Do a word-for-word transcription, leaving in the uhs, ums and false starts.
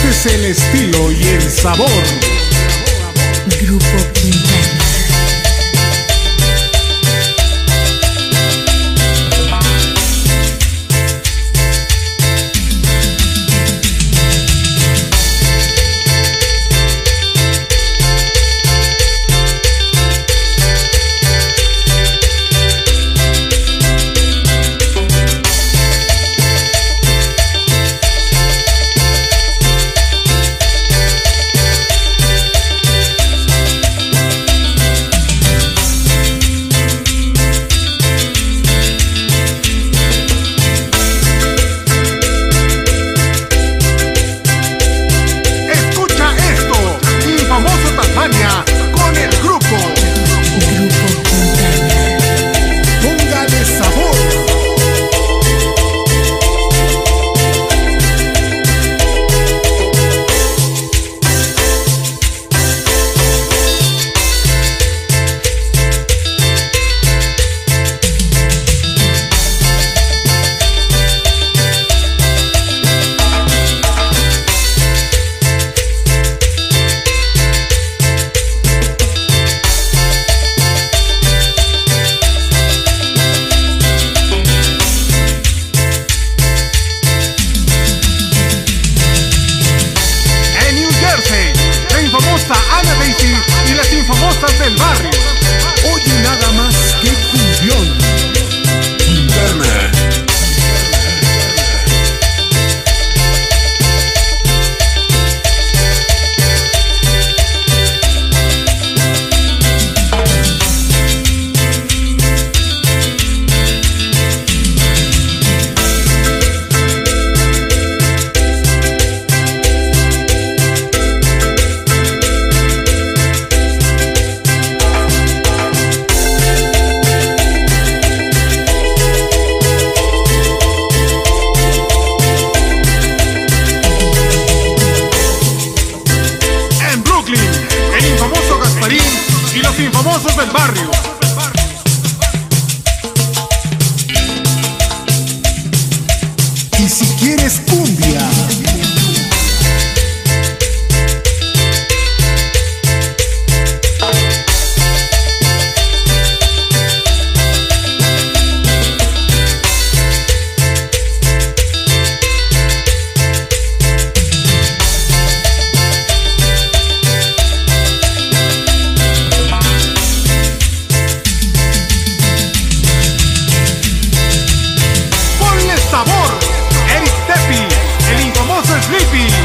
Este es el estilo y el sabor. Grupo Quintana. Con el grupo Grupo Quintana. Póngale sabor. Ana Daisy y las infamosas del barrio. Oye nada más que cumbión. Quintana. El infamoso Gasparín y los infamosos del barrio. Y si quieres cumbia, sabor, Eric Tepi, el infamoso Sleepy.